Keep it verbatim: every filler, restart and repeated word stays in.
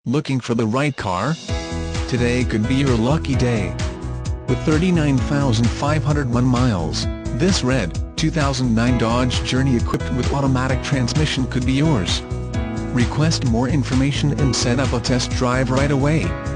Looking for the right car? Today could be your lucky day. With thirty-nine thousand five hundred one miles, this red, two thousand nine Dodge Journey equipped with automatic transmission could be yours. Request more information and set up a test drive right away.